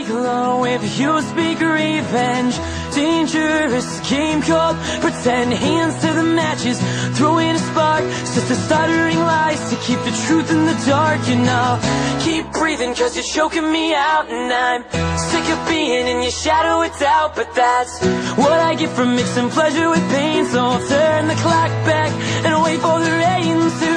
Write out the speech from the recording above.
speak low, if you speak revenge. Dangerous game called pretend. Hands to the matches, throwing a spark. It's just a stuttering lies to keep the truth in the dark. And I'll keep breathing cause you're choking me out. And I'm sick of being in your shadow with doubt. But that's what I get for mixing pleasure with pain. So I'll turn the clock back and wait for the rain to